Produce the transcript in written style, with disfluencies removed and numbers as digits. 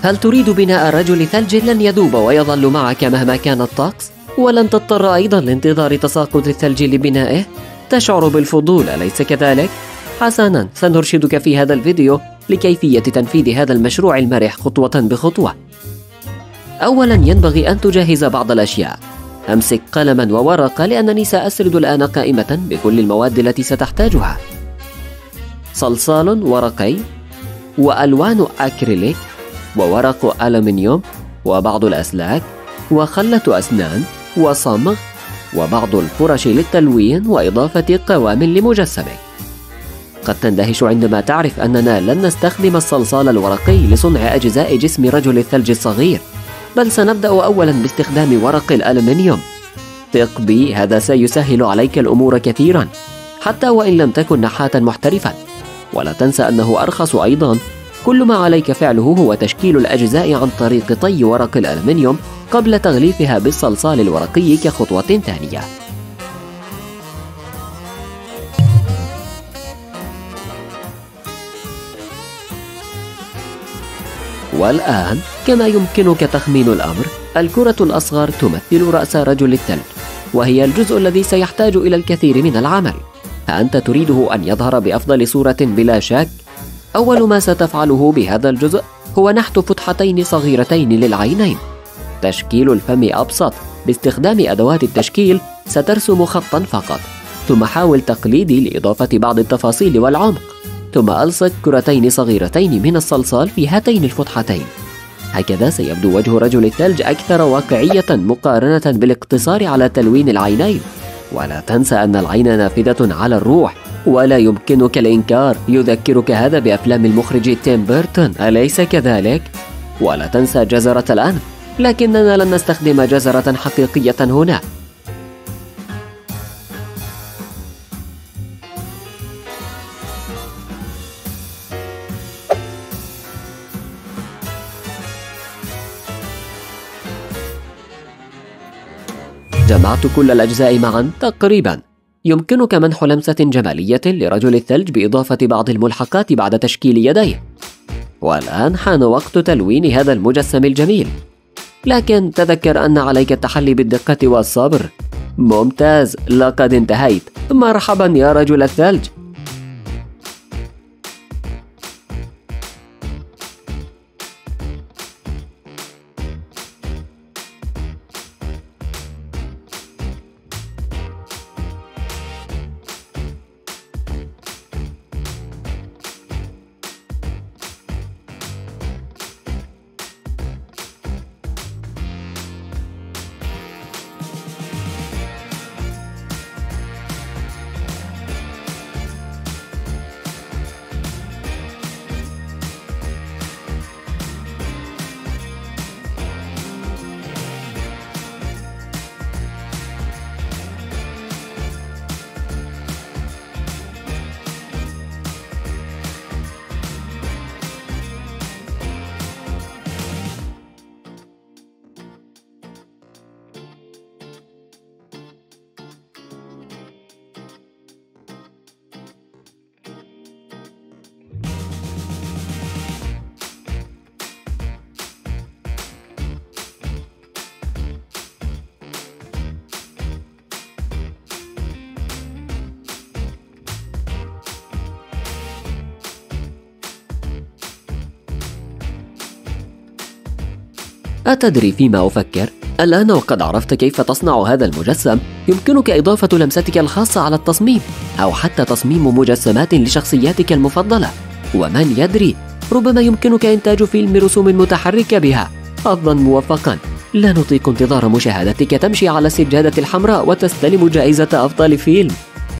هل تريد بناء رجل ثلج لن يذوب ويظل معك مهما كان الطقس؟ ولن تضطر أيضا لانتظار تساقط الثلج لبنائه؟ تشعر بالفضول أليس كذلك؟ حسنا، سنرشدك في هذا الفيديو لكيفية تنفيذ هذا المشروع المرح خطوة بخطوة. أولا ينبغي أن تجهز بعض الأشياء. أمسك قلما وورقة لأنني سأسرد الآن قائمة بكل المواد التي ستحتاجها: صلصال ورقي، وألوان أكريليك، وورق ألمنيوم، وبعض الأسلاك، وخلة أسنان، وصمغ، وبعض الفرش للتلوين، وإضافة قوام لمجسمك. قد تندهش عندما تعرف أننا لن نستخدم الصلصال الورقي لصنع أجزاء جسم رجل الثلج الصغير، بل سنبدأ أولا باستخدام ورق الألمنيوم. ثق بي، هذا سيسهل عليك الأمور كثيرا حتى وإن لم تكن نحاتا محترفا. ولا تنسى أنه أرخص أيضا. كل ما عليك فعله هو تشكيل الأجزاء عن طريق طي ورق الألمنيوم قبل تغليفها بالصلصال الورقي كخطوة ثانية. والآن كما يمكنك تخمين الأمر، الكرة الأصغر تمثل رأس رجل الثلج، وهي الجزء الذي سيحتاج إلى الكثير من العمل. أنت تريده أن يظهر بأفضل صورة بلا شك. أول ما ستفعله بهذا الجزء هو نحت فتحتين صغيرتين للعينين. تشكيل الفم أبسط. باستخدام أدوات التشكيل سترسم خطا فقط، ثم حاول تقليدي لإضافة بعض التفاصيل والعمق، ثم ألصق كرتين صغيرتين من الصلصال في هاتين الفتحتين. هكذا سيبدو وجه رجل الثلج أكثر واقعية مقارنة بالاقتصار على تلوين العينين. ولا تنسى أن العين نافذة على الروح، ولا يمكنك الإنكار. يذكرك هذا بأفلام المخرج تيم بيرتون، أليس كذلك؟ ولا تنسى جزرة الأنف، لكننا لن نستخدم جزرة حقيقية هنا. جمعت كل الأجزاء معا تقريبا. يمكنك منح لمسة جمالية لرجل الثلج بإضافة بعض الملحقات بعد تشكيل يديه. والآن حان وقت تلوين هذا المجسم الجميل، لكن تذكر أن عليك التحلي بالدقة والصبر. ممتاز، لقد انتهيت. مرحبا يا رجل الثلج. أتدري فيما أفكر؟ الآن وقد عرفت كيف تصنع هذا المجسم، يمكنك إضافة لمستك الخاصة على التصميم، أو حتى تصميم مجسمات لشخصياتك المفضلة. ومن يدري، ربما يمكنك إنتاج فيلم رسوم متحركة بها. حظا موفقا. لا نطيق انتظار مشاهدتك تمشي على السجادة الحمراء وتستلم جائزة أفضل فيلم.